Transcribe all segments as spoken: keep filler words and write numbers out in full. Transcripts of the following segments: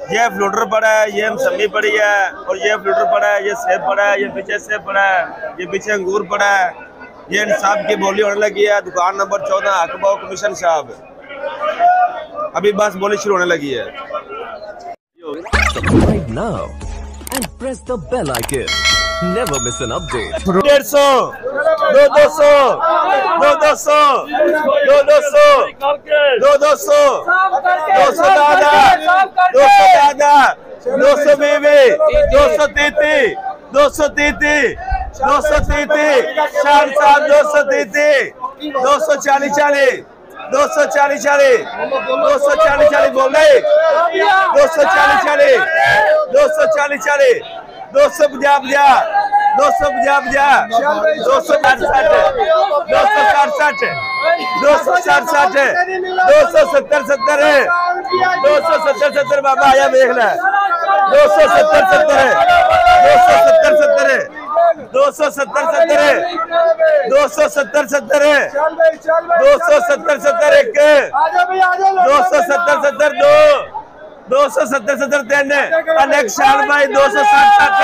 ये फ्लूटर पड़ा है, ये मौसमी पड़ी है, और ये फ्लूटर पड़ा है, ये सेब पड़ा है, ये पीछे सेब पड़ा है, ये पीछे अंगूर पड़ा है। ये इंसाफ की बोली होने लगी है। दुकान नंबर चौदह हकबाव कमीशन साहब, अभी बस बोली शुरू होने लगी है। Subscribe now and press the bell icon. Never miss an update. डेढ़ सौ, दो दो सौ, दो दो सौ, दो दो सौ, दो दो सौ, दो सौ दादा, दो सौ दादा, दो सौ बीवी, दो सौ तीती, दो सौ तीती, दो सौ तीती, शान साहब दो सौ तीती, दो सौ चालीस चालीस, दो सौ चालीस चालीस, दो सौ चालीस चालीस बोल रहे, दो सौ चालीस चालीस, दो सौ चालीस चालीस, दो सौ पचास पचास, दो सौ पचास पचास, दो सौ साठ साठ, दो सौ साठ साठ, दो सौ साठ साठ, दो सौ सत्तर सत्तर है, दो सौ सत्तर सत्तर बाबा आया देख ले, दो सौ सत्तर सत्तर है, दो सौ सत्तर सत्तर है, दो सौ सत्तर सत्तर है, दो सौ सत्तर सत्तर है, दो सौ सत्तर सत्तर एक, दो सौ सत्तर सत्तर दो, दो सौ सत्तर सत्तर तीन, अनेक शान भाई दो सौ साठ साठ,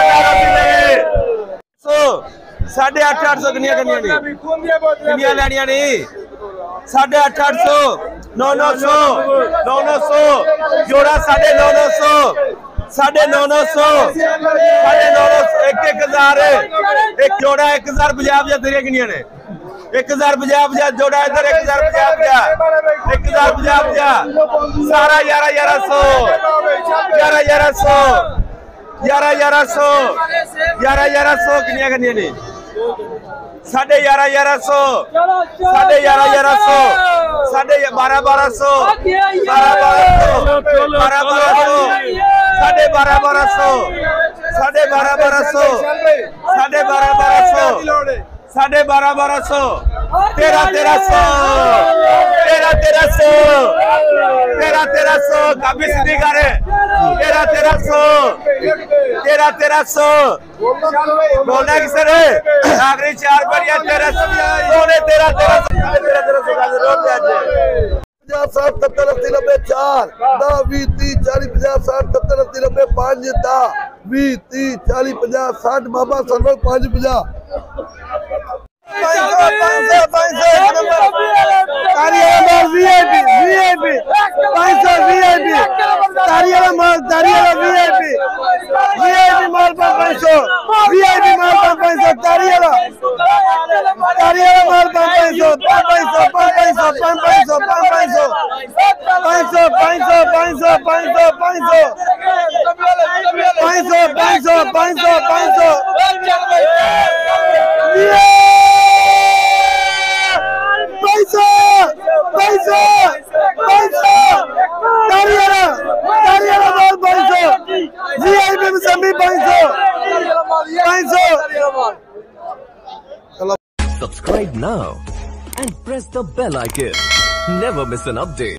सौ साढ़े अठ अठ सौ किनिया किनिया नहीं किनिया लैनिया नहीं, साढ़े अठ अठ सौ, नौ नौ सौ, नौ नौ सौ जोड़ा, साढ़े नौ नौ सौ, साढ़े नौ नौ सौ, साढ़े नौ नौ सौ, एक एक हजार, एक जोड़ा एक हजार पंजाब या तेरिया किनिया ने, एक हजार पंजाब या जोड़ा इधर, एक हजार पंजाब या, एक हजार पंजाब या, सारा ग्यारह ग्यारह सौ, ग्यारह ग्यारह सौ, ग्यारह ग्यारह सौ, ग्यारह ग्यारह सौ किनिया किनिया ने, साढ़े ग्यारह ग्यारह सौ, साढ़े ग्यारह ग्यारह सौ, साढ़े बारह बारह सौ, बारह बारह सौ, बारह बारह सौ, साढ़े बारह बारह सौ, साढ़े बारह बारह सौ, साढ़े बारह बारह सौ, साढ़े बारह बारह सौ, तेरह तेरह सौ, तेरह तेरह सौ, तेरह तेरह सौ, काफी सीधी करे, तेरह तेरह सौ, तेरह तेरह सौ, बोलना किसे रे, आखिरी चार बार या तेरह सौ, बोले तेरह तेरह सौ, तेरह तेरह सौ का रोड पे आज साठ सत्तर अस्सी नब्बे चार, दस बीस तीस चालीस पचास साठ सत्तर अस्सी नब्बे पाँच, दस बीस तीस चालीस पचास साठ, बाबा सरवर पाँच पचास, Subscribe now and press the bell icon. Never miss an update.